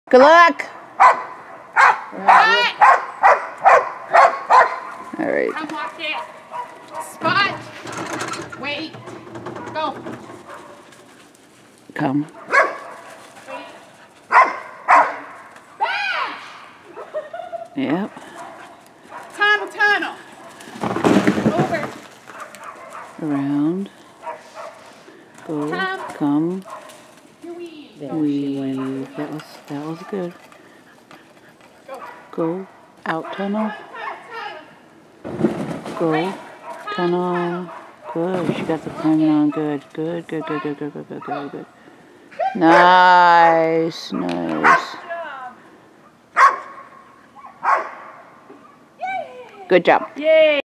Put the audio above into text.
Good luck. All right. Come walk there. Spot. Wait. Go. Come. Wait. Yep. Tunnel. Over. Around. Go. Come. Weave. That was good. Go. Out tunnel. Go. Tunnel. Good. She got the climbing on. Good. Good. Nice. Good job. Yay!